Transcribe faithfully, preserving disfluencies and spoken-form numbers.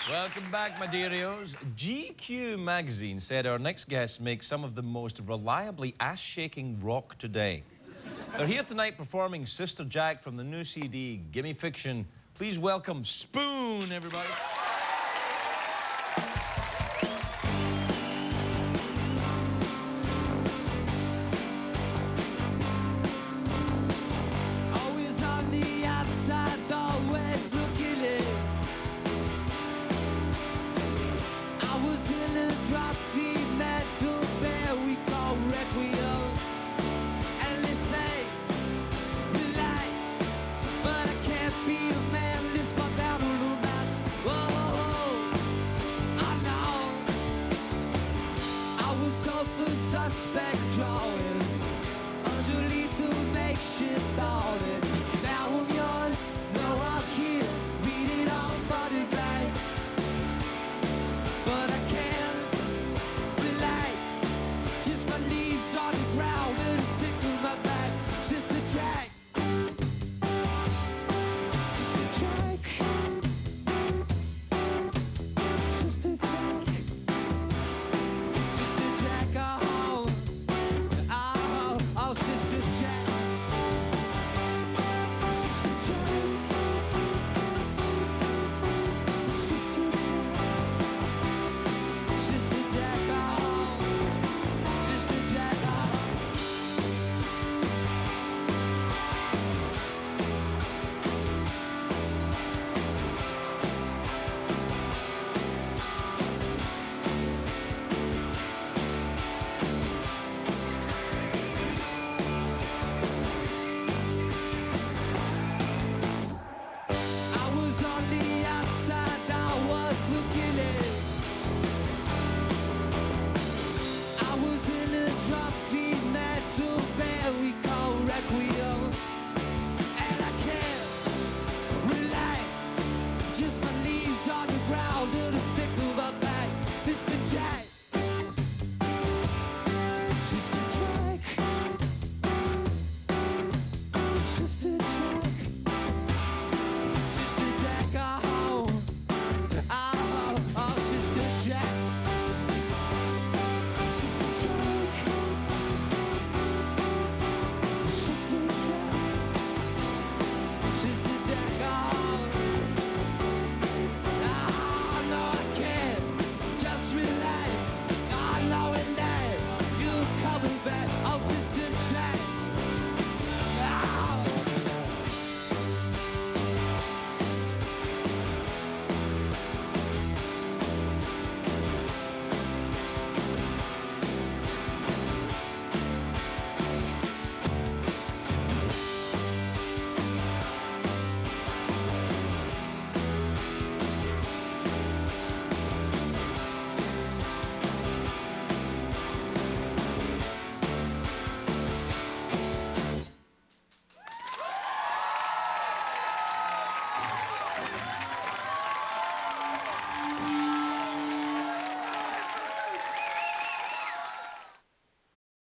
Welcome back, my dearios. G Q magazine said our next guests make some of the most reliably ass-shaking rock today. They're here tonight performing Sister Jack from the new C D, Gimme Fiction. Please welcome Spoon, everybody.